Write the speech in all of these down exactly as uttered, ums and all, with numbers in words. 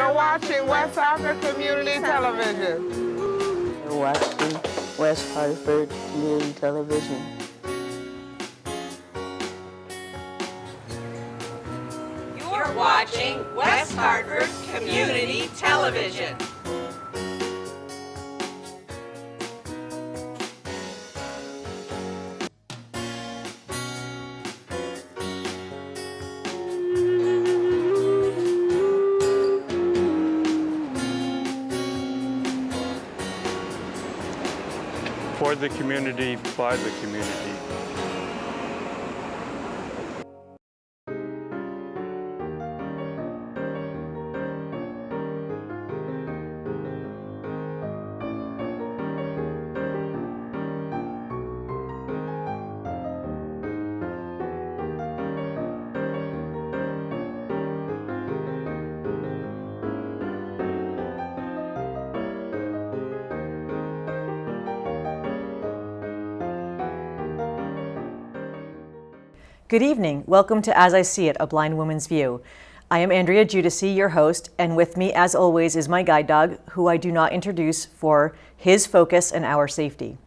You're watching West Hartford Community Television. You're watching West Hartford Community Television. You're watching West Hartford Community Television. For the community, by the community. Good evening. Welcome to As I See It, A Blind Woman's View. I am Andrea Giudice, your host, and with me, as always, is my guide dog, who I do not introduce for his focus and our safety.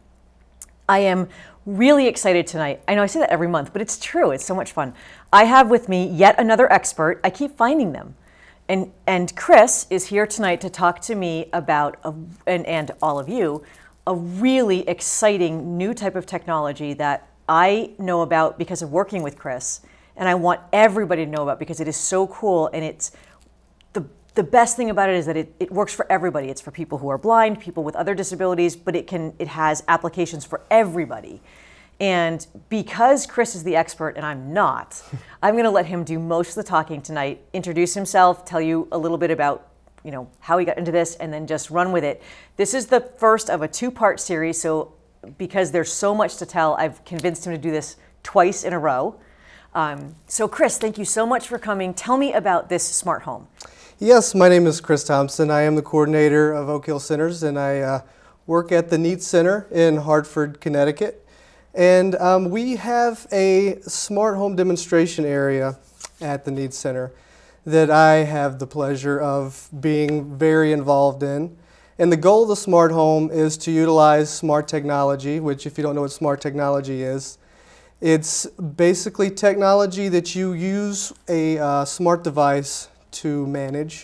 I am really excited tonight. I know I say that every month, but it's true. It's so much fun. I have with me yet another expert. I keep finding them. And, and Chris is here tonight to talk to me about, a, and, and all of you, a really exciting new type of technology that I know about because of working with Chris, and I want everybody to know about because it is so cool. And it's the the best thing about it is that it, it works for everybody. It's for people who are blind, people with other disabilities, but it can it has applications for everybody. And because Chris is the expert and I'm not, I'm going to let him do most of the talking tonight. Introduce himself, tell you a little bit about you know how he got into this, and then just run with it. This is the first of a two-part series, so. Because there's so much to tell, I've convinced him to do this twice in a row. Um, so Chris, thank you so much for coming. Tell me about this smart home. Yes, my name is Chris Thompson. I am the coordinator of Oak Hill Centers, and I uh, work at the NEAT Center in Hartford, Connecticut. And um, we have a smart home demonstration area at the NEAT Center that I have the pleasure of being very involved in. And the goal of the smart home is to utilize smart technology, which if you don't know what smart technology is, it's basically technology that you use a uh, smart device to manage.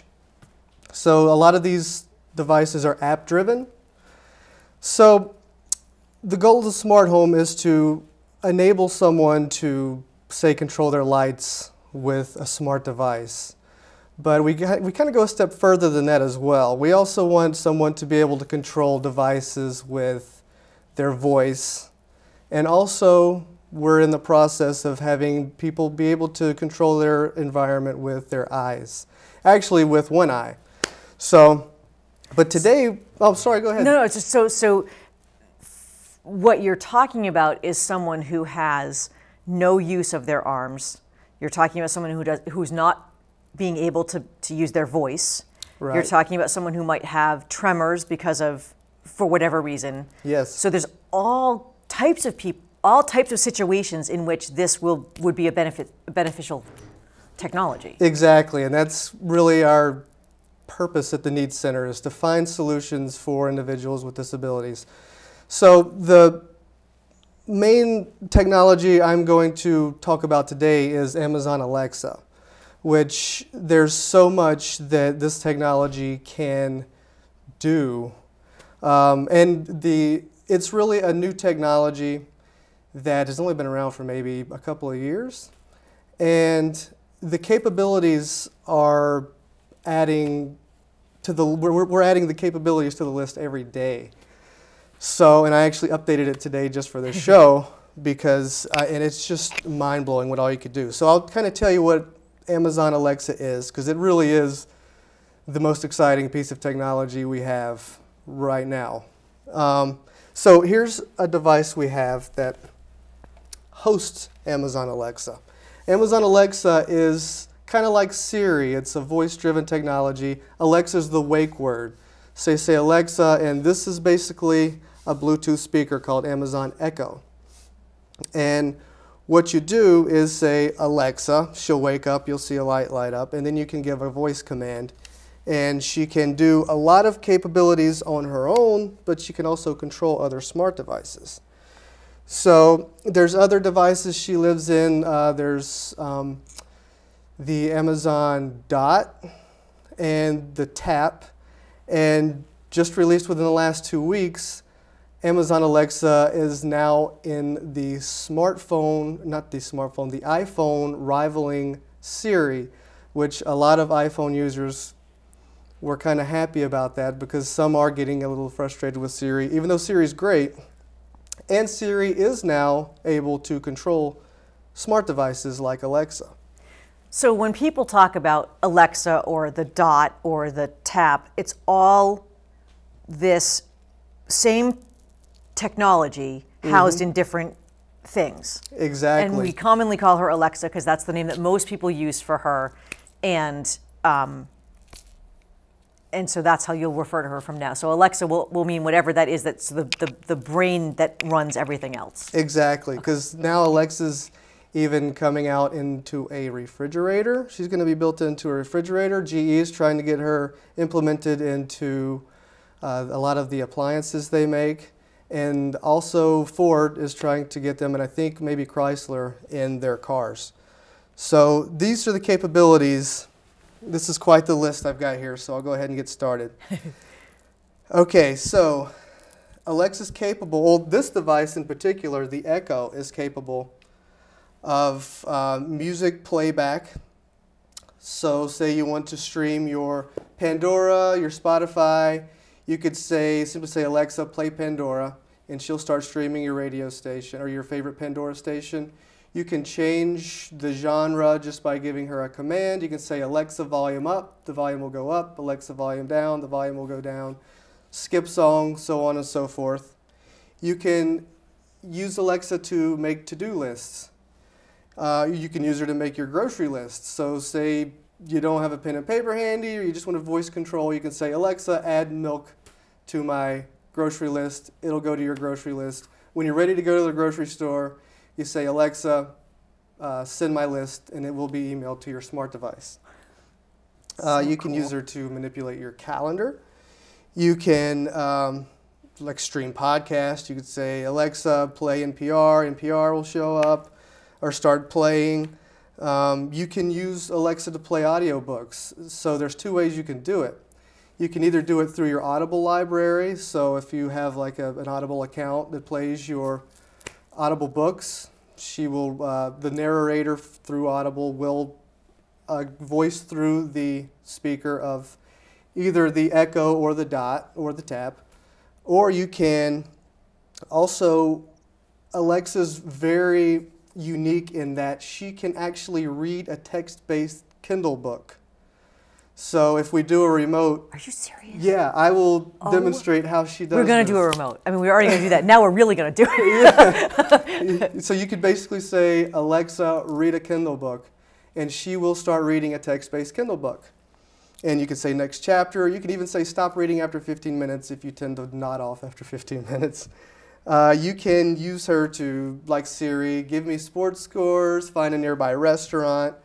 So a lot of these devices are app driven. So the goal of the smart home is to enable someone to, say, control their lights with a smart device. But we, we kind of go a step further than that as well. We also want someone to be able to control devices with their voice. And also, we're in the process of having people be able to control their environment with their eyes. Actually, with one eye. So, but today, oh, sorry, go ahead. No, no, it's just so, so what you're talking about is someone who has no use of their arms. You're talking about someone who does, who's not being able to, to use their voice. Right. You're talking about someone who might have tremors because of, for whatever reason. Yes. So there's all types of people, all types of situations in which this will would be a benefit, a beneficial technology. Exactly, and that's really our purpose at the NEAT Center, is to find solutions for individuals with disabilities. So the main technology I'm going to talk about today is Amazon Alexa, which there's so much that this technology can do. Um, and the it's really a new technology that has only been around for maybe a couple of years. And the capabilities are adding to the, we're, we're adding the capabilities to the list every day. So, and I actually updated it today just for this show because, uh, and it's just mind-blowing what all you could do. So I'll kind of tell you what Amazon Alexa is, because it really is the most exciting piece of technology we have right now. Um, so here's a device we have that hosts Amazon Alexa. Amazon Alexa is kind of like Siri. It's a voice-driven technology. Alexa's the wake word. So you say Alexa, and this is basically a Bluetooth speaker called Amazon Echo. And what you do is say, Alexa, she'll wake up, you'll see a light light up, and then you can give a voice command, And she can do a lot of capabilities on her own, but she can also control other smart devices. So there's other devices she lives in. Uh, there's um, the Amazon Dot and the Tap. And just released within the last two weeks, Amazon Alexa is now in the smartphone, not the smartphone, the iPhone rivaling Siri, which a lot of iPhone users were kind of happy about that because some are getting a little frustrated with Siri, even though Siri's great. And Siri is now able to control smart devices like Alexa. So when people talk about Alexa or the Dot or the Tap, it's all this same technology housed mm-hmm. in different things. Exactly. And we commonly call her Alexa because that's the name that most people use for her. And um, and so that's how you'll refer to her from now. So Alexa will, will mean whatever that is, that's the, the, the brain that runs everything else. Exactly, because now Alexa's even coming out into a refrigerator. She's going to be built into a refrigerator. G E is trying to get her implemented into uh, a lot of the appliances they make. And also Ford is trying to get them, and I think maybe Chrysler, in their cars. So these are the capabilities. This is quite the list I've got here, so I'll go ahead and get started. Okay, so Alexa's capable, well, this device in particular, the Echo, is capable of uh, music playback. So say you want to stream your Pandora, your Spotify, you could say, simply say, Alexa, play Pandora, and she'll start streaming your radio station or your favorite Pandora station. You can change the genre just by giving her a command. You can say, Alexa, volume up, the volume will go up. Alexa, volume down, the volume will go down. Skip song, so on and so forth. You can use Alexa to make to-do lists. Uh, you can use her to make your grocery list. So say you don't have a pen and paper handy, or you just want to voice control, you can say, Alexa, add milk to my grocery list. It'll go to your grocery list. When you're ready to go to the grocery store, you say, Alexa, uh, send my list, and it will be emailed to your smart device. Uh, so you can cool. use her to manipulate your calendar. You can um, like stream podcasts. You could say, Alexa, play N P R. N P R will show up or start playing. Um, you can use Alexa to play audiobooks. So there's two ways you can do it. You can either do it through your Audible library. So if you have like a, an Audible account that plays your Audible books, she will, uh, the narrator through Audible will uh, voice through the speaker of either the Echo or the Dot or the Tap. Or you can also, Alexa's very unique in that she can actually read a text-based Kindle book. So if we do a remote... Are you serious? Yeah, I will oh, demonstrate how she does We're going to do a remote. I mean, we're already going to do that. Now we're really going to do it. Yeah. So you could basically say, Alexa, read a Kindle book, and she will start reading a text-based Kindle book. And you could say next chapter. You could even say stop reading after fifteen minutes if you tend to nod off after fifteen minutes. Uh, you can use her to, like Siri, give me sports scores, find a nearby restaurant.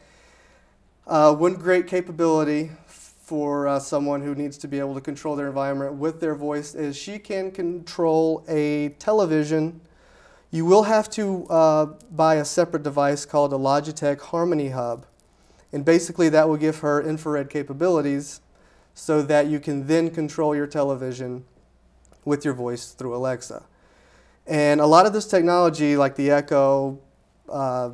Uh, one great capability for uh, someone who needs to be able to control their environment with their voice is she can control a television. You will have to uh, buy a separate device called a Logitech Harmony Hub. And basically that will give her infrared capabilities so that you can then control your television with your voice through Alexa. And a lot of this technology, like the Echo, uh,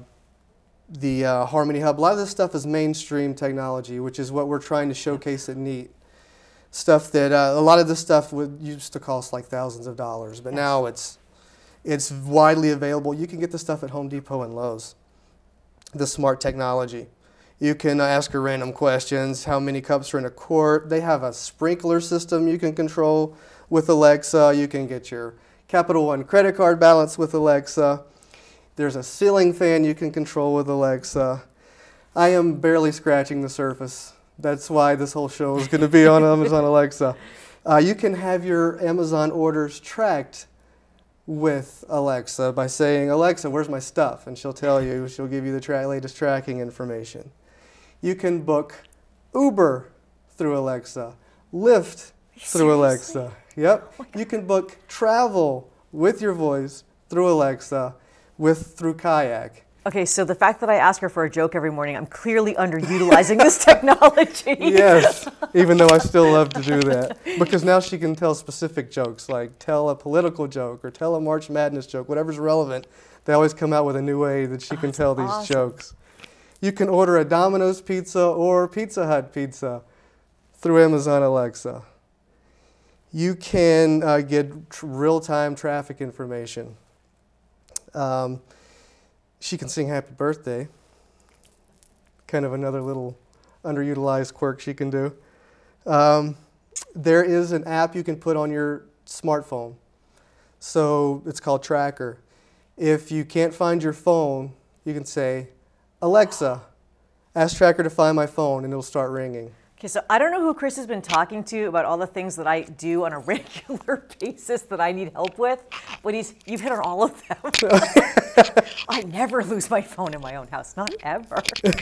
the uh, Harmony Hub, a lot of this stuff is mainstream technology, which is what we're trying to showcase at NEAT. Stuff that, uh, a lot of this stuff would used to cost like thousands of dollars, but yes. now it's, it's widely available. You can get the stuff at Home Depot and Lowe's, the smart technology. You can ask her random questions, how many cups are in a quart. They have a sprinkler system you can control with Alexa. You can get your Capital One credit card balance with Alexa. There's a ceiling fan you can control with Alexa. I am barely scratching the surface. That's why this whole show is going to be on Amazon Alexa. Uh, you can have your Amazon orders tracked with Alexa by saying, Alexa, where's my stuff? And she'll tell you, she'll give you the tra latest tracking information. You can book Uber through Alexa. Lyft through Alexa. Yep. You can book travel with your voice through Alexa, with through Kayak. Okay, so the fact that I ask her for a joke every morning, I'm clearly underutilizing this technology. Yes, even though I still love to do that. Because now she can tell specific jokes, like tell a political joke or tell a March Madness joke, whatever's relevant. They always come out with a new way that she Oh, can that's tell these awesome. jokes. You can order a Domino's pizza or Pizza Hut pizza through Amazon Alexa. You can uh, get tr- real-time traffic information. Um, she can sing happy birthday. Kind of another little underutilized quirk she can do. Um, there is an app you can put on your smartphone. So it's called Tracker. If you can't find your phone, you can say, Alexa, ask Tracker to find my phone, and it'll start ringing. Okay, so I don't know who Chris has been talking to about all the things that I do on a regular basis that I need help with, but he's you've hit on all of them. I never lose my phone in my own house, not ever.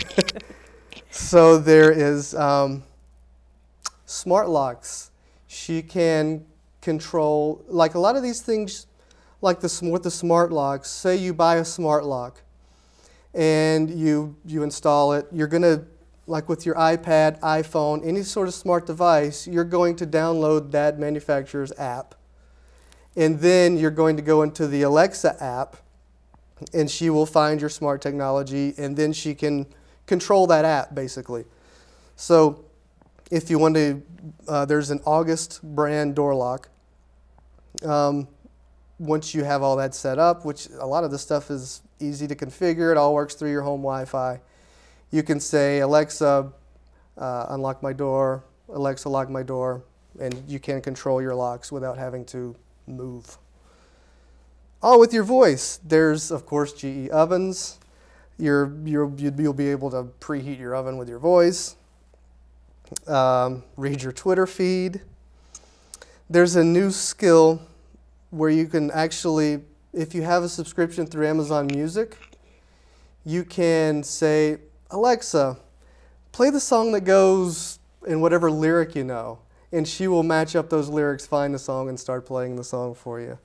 So there is um, smart locks. She can control, like a lot of these things, like the, with the smart locks, say you buy a smart lock and you, you install it, you're going to, like with your iPad, iPhone, any sort of smart device, you're going to download that manufacturer's app. And then you're going to go into the Alexa app, and she will find your smart technology, and then she can control that app, basically. So if you want to, uh, there's an August brand door lock. Um, once you have all that set up, which a lot of this stuff is easy to configure, it all works through your home Wi-Fi. You can say, Alexa, uh, unlock my door, Alexa, lock my door, and you can control your locks without having to move. All with your voice. There's, of course, G E ovens. You're, you're, you'll be able to preheat your oven with your voice. Um, read your Twitter feed. There's a new skill where you can actually, if you have a subscription through Amazon Music, you can say, Alexa, play the song that goes in whatever lyric you know, and she will match up those lyrics, find the song, and start playing the song for you.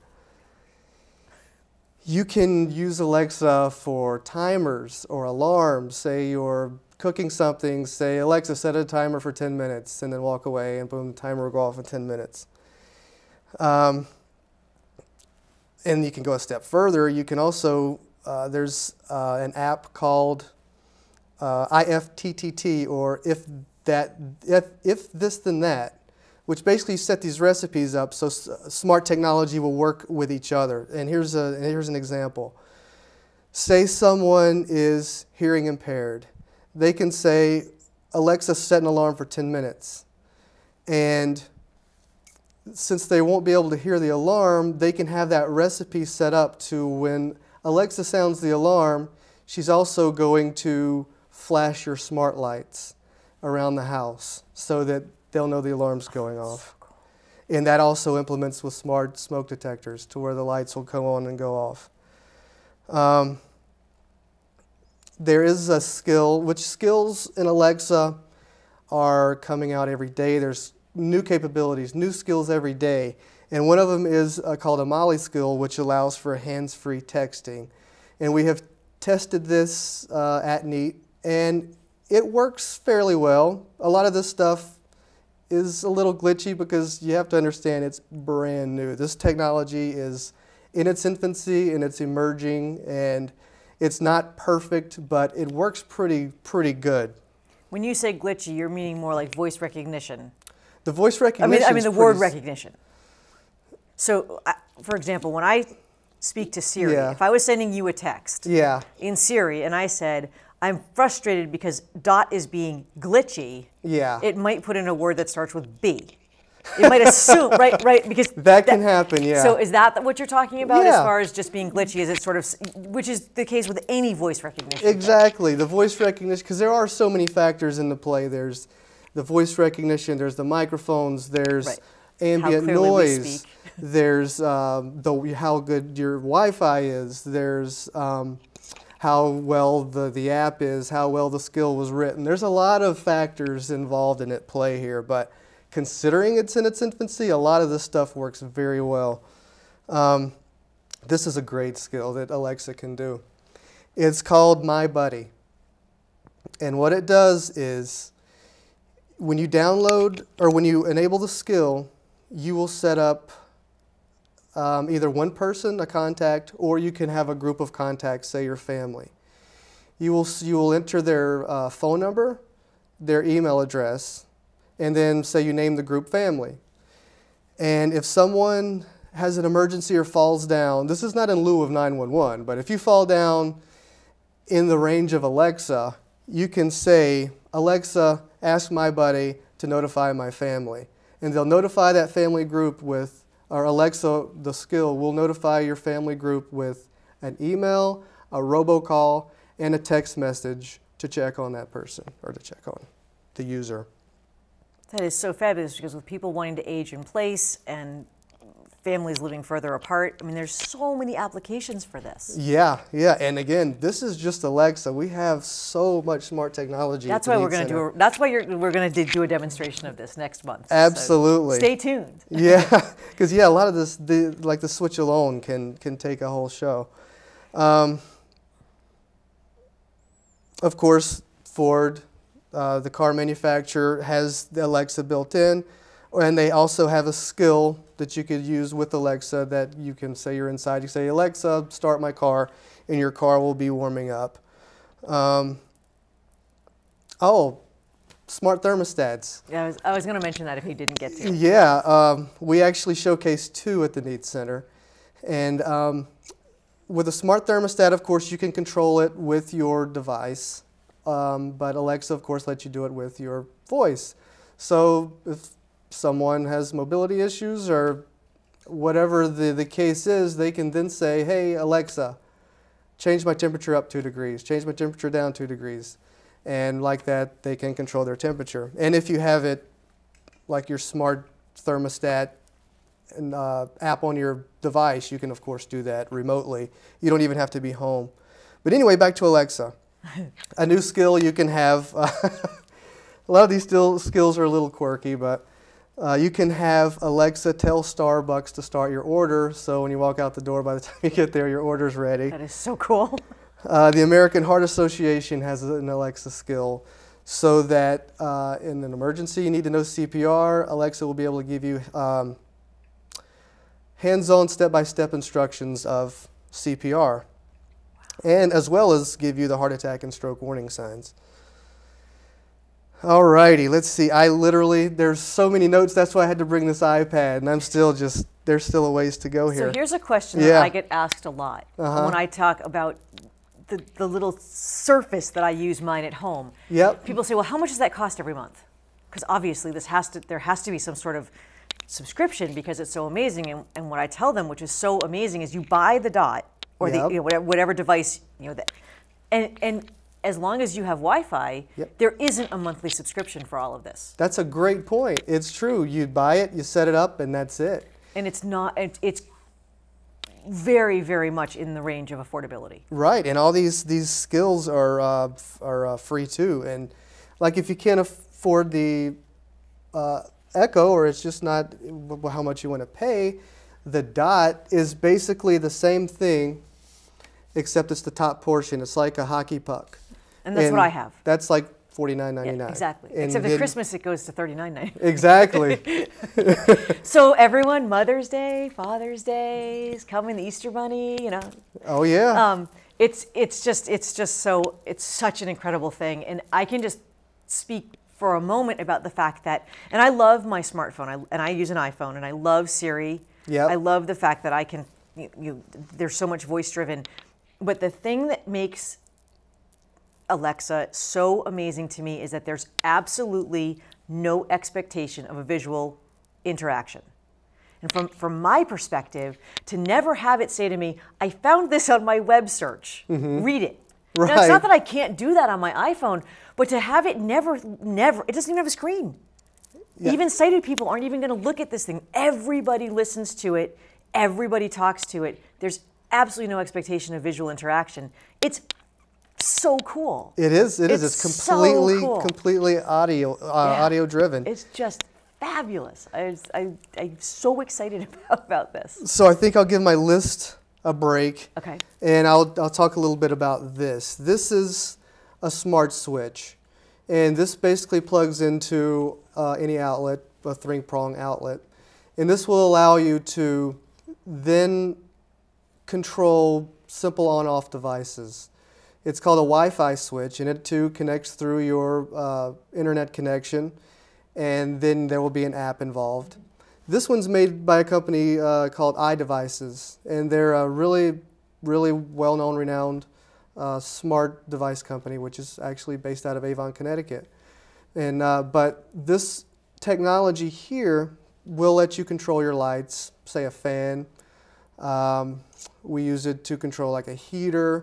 You can use Alexa for timers or alarms. Say you're cooking something, say, Alexa, set a timer for ten minutes, and then walk away, and boom, the timer will go off in ten minutes. Um, and you can go a step further. You can also, uh, there's uh, an app called uh, I F T T T, or if that, if, if this then that, which basically set these recipes up so s smart technology will work with each other. And here's, a, and here's an example. Say someone is hearing impaired. They can say, Alexa, set an alarm for ten minutes. And since they won't be able to hear the alarm, they can have that recipe set up to when Alexa sounds the alarm, she's also going to flash your smart lights around the house so that they'll know the alarm's going off. And that also implements with smart smoke detectors to where the lights will come on and go off. Um, there is a skill, which skills in Alexa are coming out every day. There's new capabilities, new skills every day. And one of them is uh, called a Molly skill, which allows for hands-free texting. And we have tested this uh, at Neat, and it works fairly well. A lot of this stuff is a little glitchy because you have to understand it's brand new. This technology is in its infancy and it's emerging, and it's not perfect, but it works pretty, pretty good. When you say glitchy, you're meaning more like voice recognition. The voice I recognition. mean, I mean the word pretty, recognition. So, uh, for example, when I speak to Siri, Yeah. if I was sending you a text Yeah, in Siri and I said, I'm frustrated because dot is being glitchy, yeah. it might put in a word that starts with B. It might assume, right, right, because That can happen, yeah. So is that what you're talking about as Yeah. far as just being glitchy? Is it sort of, which is the case with any voice recognition? Exactly, the voice recognition, because there are so many factors into play. There's the voice recognition, there's the microphones, there's Right. ambient How clearly we noise, speak. there's um, the, how good your Wi-Fi is, there's um, how well the, the app is, how well the skill was written. There's a lot of factors involved in at play here, but considering it's in its infancy, a lot of this stuff works very well. Um, this is a great skill that Alexa can do. It's called My Buddy. And what it does is, when you download or when you enable the skill, you will set up um, either one person, a contact, or you can have a group of contacts, say your family. You will, you will enter their uh, phone number, their email address, and then say you name the group family. And if someone has an emergency or falls down, this is not in lieu of nine one one, but if you fall down in the range of Alexa, you can say, Alexa, ask My Buddy to notify my family. And they'll notify that family group with, or Alexa, the skill, will notify your family group with an email, a robocall, and a text message to check on that person, or to check on the user. That is so fabulous, because with people wanting to age in place and families living further apart, I mean, there's so many applications for this. Yeah, yeah, and again, this is just Alexa. We have so much smart technology. That's why we're going to do. A, that's why you're, we're going to do a demonstration of this next month. Absolutely. So stay tuned. Yeah, because yeah, a lot of this, the, like the switch alone, can can take a whole show. Um, of course, Ford, uh, the car manufacturer, has the Alexa built in, and they also have a skill that you could use with Alexa that you can say you're inside. You say, Alexa, start my car, and your car will be warming up. Um, oh, smart thermostats. Yeah, I was, I was going to mention that if he didn't get to. Yeah, um, we actually showcased two at the Needs Center. And um, with a smart thermostat, of course, you can control it with your device. Um, but Alexa, of course, lets you do it with your voice. So if someone has mobility issues or whatever the, the case is, they can then say, hey, Alexa, change my temperature up two degrees, change my temperature down two degrees. And like that, they can control their temperature. And if you have it, like your smart thermostat and, uh, app on your device, you can, of course, do that remotely. You don't even have to be home. But anyway, back to Alexa. A new skill you can have. Uh, a lot of these still, skills are a little quirky, but Uh, you can have Alexa tell Starbucks to start your order, so when you walk out the door, by the time you get there, your order's ready. That is so cool. Uh, the American Heart Association has an Alexa skill, so that uh, in an emergency you need to know C P R, Alexa will be able to give you um, hands-on step-by-step instructions of C P R, and as well as give you the heart attack and stroke warning signs. Alrighty, let's see. I literally, there's so many notes, that's why I had to bring this iPad, and I'm still just, there's still a ways to go here. So here's a question Yeah. that I get asked a lot Uh-huh. when I talk about the, the little surface that I use mine at home. Yep. People say, well, how much does that cost every month? Because obviously this has to, there has to be some sort of subscription because it's so amazing. And, and what I tell them, which is so amazing, is you buy the Dot or Yep. the, you know, whatever, whatever device, you know, that, and, and as long as you have Wi-Fi, Yep. there isn't a monthly subscription for all of this. That's a great point. It's true. You buy it, you set it up, and that's it. And it's not, it, it's very, very much in the range of affordability. Right, and all these these skills are uh, f- are uh, free too. And like if you can't afford the uh, Echo, or it's just not w- how much you want to pay, the Dot is basically the same thing, except it's the top portion. It's like a hockey puck. And that's what I have. That's like forty-nine ninety-nine. Yeah, exactly. And Except then- at Christmas it goes to thirty-nine ninety-nine. Exactly. So everyone, Mother's Day, Father's Day is coming, the Easter Bunny, you know. Oh yeah. Um, it's it's just it's just so it's such an incredible thing, and I can just speak for a moment about the fact that, and I love my smartphone, I, and I use an iPhone, and I love Siri. Yep. I love the fact that I can, you, you, there's so much voice driven, but the thing that makes Alexa so amazing to me is that there's absolutely no expectation of a visual interaction. And from, from my perspective, to never have it say to me, I found this on my web search, read it. Now, it's Right. not that I can't do that on my iPhone, but to have it never, never, it doesn't even have a screen. Yeah. Even sighted people aren't even gonna look at this thing. Everybody listens to it, everybody talks to it. There's absolutely no expectation of visual interaction. It's so cool. It is. It is. It's It's so completely, cool. completely audio, uh, Yeah. audio driven. It's just fabulous. I, was- I, I'm so excited about, about this. So I think I'll give my list a break. Okay. And I'll, I'll talk a little bit about this. This is a smart switch. And this basically plugs into uh, any outlet, a three-prong outlet. And this will allow you to then control simple on-off devices. It's called a Wi-Fi switch, and it too connects through your uh, internet connection, and then there will be an app involved. This one's made by a company uh, called iDevices, and they're a really, really well-known, renowned uh, smart device company, which is actually based out of Avon, Connecticut. And uh, but this technology here will let you control your lights, say a fan. Um, we use it to control like a heater,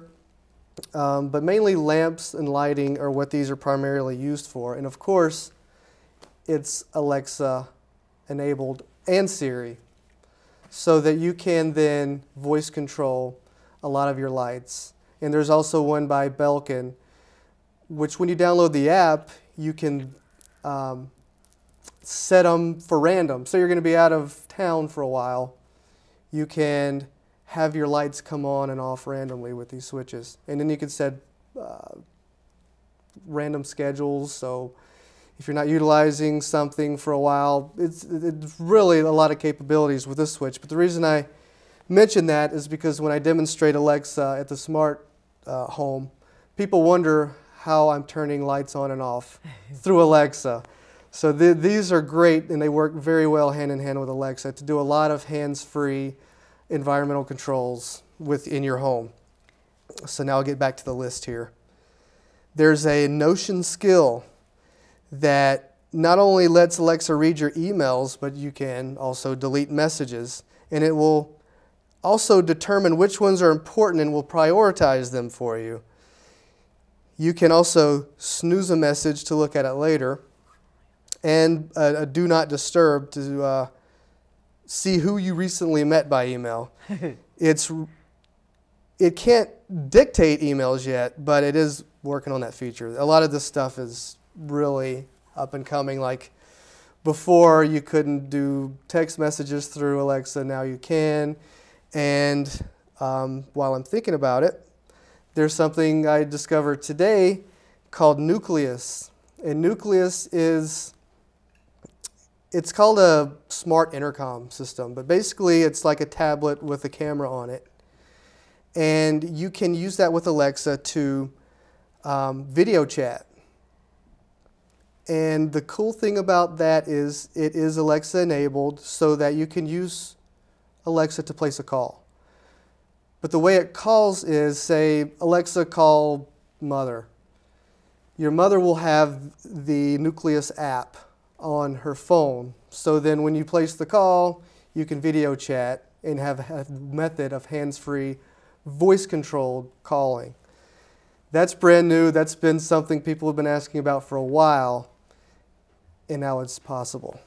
um, but mainly lamps and lighting are what these are primarily used for. And of course, it's Alexa enabled and Siri, so that you can then voice control a lot of your lights. And there's also one by Belkin, which when you download the app, you can um, set them for random. So you're going to be out of town for a while. You can have your lights come on and off randomly with these switches. And then you can set uh, random schedules. So if you're not utilizing something for a while, it's, it's really a lot of capabilities with this switch. But the reason I mention that is because when I demonstrate Alexa at the smart uh, home, people wonder how I'm turning lights on and off through Alexa. So th these are great, and they work very well hand in hand with Alexa to do a lot of hands-free environmental controls within your home. So now I'll get back to the list here. There's a Notion skill that not only lets Alexa read your emails, but you can also delete messages, and it will also determine which ones are important and will prioritize them for you. You can also snooze a message to look at it later, and a, a do not disturb to uh, see who you recently met by email. It's, it can't dictate emails yet, but it is working on that feature. A lot of this stuff is really up and coming. Like before, you couldn't do text messages through Alexa, now you can. And um, while I'm thinking about it, there's something I discovered today called Nucleus. And Nucleus is, it's called a smart intercom system, but basically it's like a tablet with a camera on it. And you can use that with Alexa to um, video chat. And the cool thing about that is it is Alexa enabled so that you can use Alexa to place a call. But the way it calls is, say, Alexa, call mother. Your mother will have the Nucleus app on her phone. So then when you place the call, you can video chat and have a method of hands-free, voice-controlled calling. That's brand new. That's been something people have been asking about for a while, and now it's possible.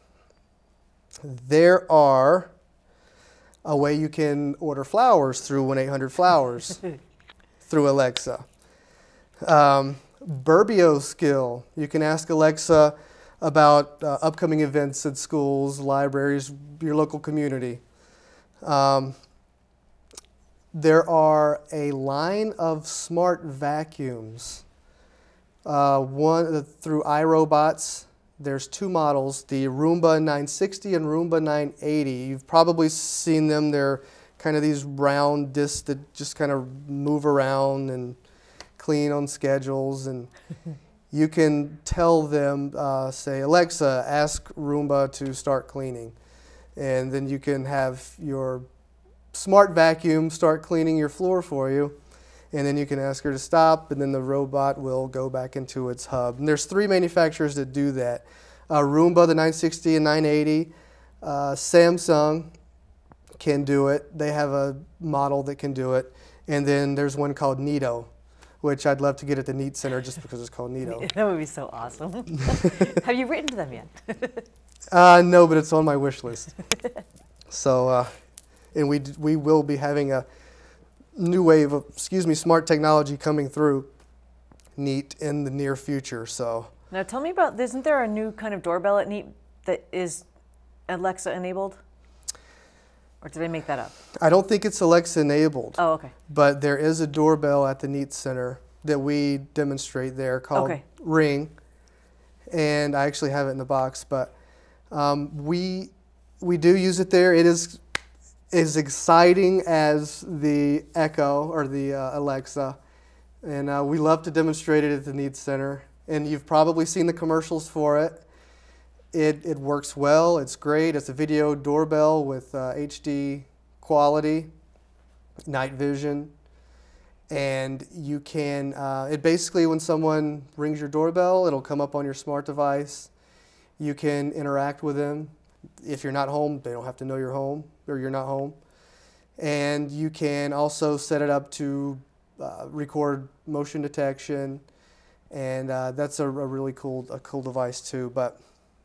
There are a way you can order flowers through one eight hundred flowers through Alexa. Um, Burbio skill. You can ask Alexa about uh, upcoming events at schools, libraries, your local community. Um, there are a line of smart vacuums. Uh, one uh, through iRobots. There's two models, the Roomba nine sixty and Roomba nine eighty. You've probably seen them. They're kind of these round discs that just kind of move around and clean on schedules. And you can tell them, uh, say, Alexa, ask Roomba to start cleaning. And then you can have your smart vacuum start cleaning your floor for you. And then you can ask her to stop, and then the robot will go back into its hub. And there's three manufacturers that do that. Uh, Roomba, the nine sixty and nine eighty. Uh, Samsung can do it. They have a model that can do it. And then there's one called Neato, which I'd love to get at the Neat Center just because it's called Neato. That would be so awesome. Have you written to them yet? uh, no, but it's on my wish list. So, uh, and we, we will be having a new wave of, excuse me, smart technology coming through Neat in the near future. So now tell me about, isn't there a new kind of doorbell at Neat that is Alexa enabled? Or did I make that up? I don't think it's Alexa enabled. Oh, okay. But there is a doorbell at the Neat Center that we demonstrate there called Okay. Ring. And I actually have it in the box, but um, we we do use it there. It is as exciting as the Echo or the uh, Alexa. And uh, we love to demonstrate it at the Neat Center. And you've probably seen the commercials for it. It, it works well, it's great. It's a video doorbell with uh, H D quality, night vision. And you can, uh, it basically, when someone rings your doorbell, it'll come up on your smart device. You can interact with them. If you're not home, they don't have to know you're home or you're not home. And you can also set it up to uh, record motion detection. And uh, that's a, a really cool, a cool device too. But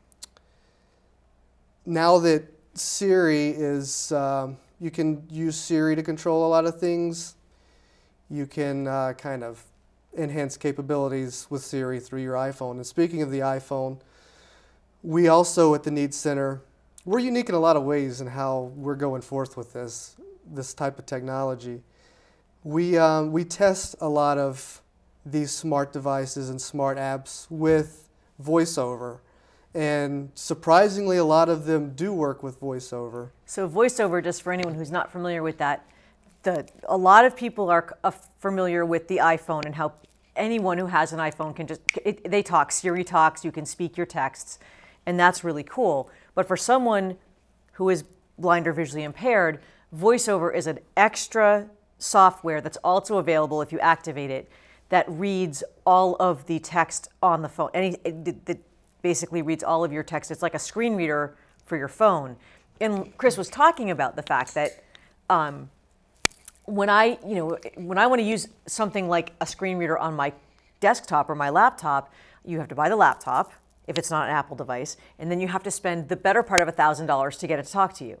now that Siri is, um, you can use Siri to control a lot of things. You can uh, kind of enhance capabilities with Siri through your iPhone. And speaking of the iPhone, we also at the Neat Center, we're unique in a lot of ways in how we're going forth with this, this type of technology. We, um, we test a lot of these smart devices and smart apps with VoiceOver. And surprisingly, a lot of them do work with VoiceOver. So VoiceOver, just for anyone who's not familiar with that, the, a lot of people are uh, familiar with the iPhone and how anyone who has an iPhone can just, it, they talk, Siri talks, you can speak your texts, and that's really cool. But for someone who is blind or visually impaired, VoiceOver is an extra software that's also available if you activate it that reads all of the text on the phone. Any, it, it basically reads all of your text. It's like a screen reader for your phone. And Chris was talking about the fact that um, when I, you know, when I want to use something like a screen reader on my desktop or my laptop, you have to buy the laptop if it's not an Apple device, and then you have to spend the better part of one thousand dollars to get it to talk to you.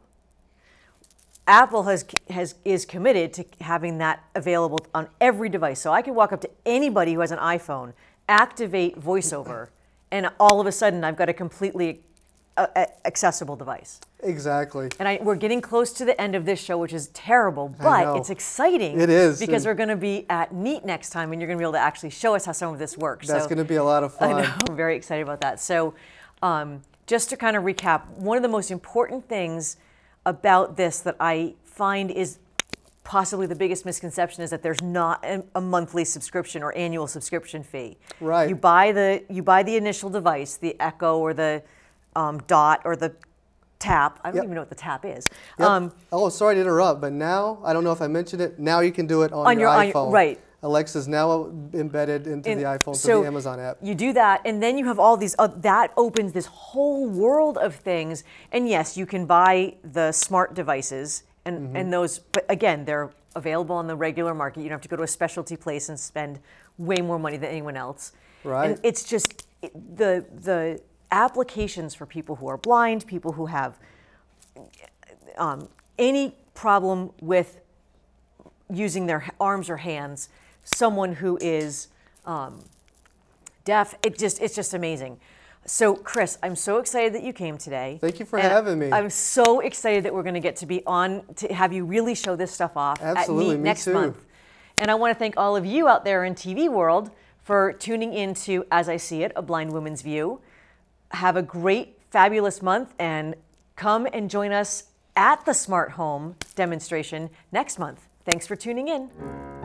Apple has, has, is committed to having that available on every device. So I could walk up to anybody who has an iPhone, activate VoiceOver, and all of a sudden I've got a completely uh, accessible device. Exactly. And I, we're getting close to the end of this show, which is terrible, but it's exciting. It is. Because and we're going to be at Neat next time, and you're going to be able to actually show us how some of this works. That's so, going to be a lot of fun. I know, I'm very excited about that. So um, just to kind of recap, one of the most important things about this that I find is possibly the biggest misconception is that there's not a, a monthly subscription or annual subscription fee. Right. You buy the you buy the initial device, the Echo or the um, Dot or the Tap. I don't Yep. even know what the Tap is. Yep. Um, oh, sorry to interrupt, but now, I don't know if I mentioned it, now you can do it on, On your, your- on your- iPhone. right. Alexa's now embedded into And the iPhone so through the Amazon app. You do that, and then you have all these, uh, that opens this whole world of things. And yes, you can buy the smart devices, and, Mm-hmm. and those, but again, they're available on the regular market. You don't have to go to a specialty place and spend way more money than anyone else. Right. And it's just, it, the, the applications for people who are blind, people who have um, any problem with using their arms or hands, someone who is um, deaf, it just it's just amazing. So Chris, I'm so excited that you came today. Thank you for And having me. I'm so excited that we're going to get to be on to have you really show this stuff off Absolutely, at Neat me next too. month. And I want to thank all of you out there in T V world for tuning into As I See It, A Blind Woman's View. Have a great, fabulous month, and come and join us at the Smart Home demonstration next month. Thanks for tuning in.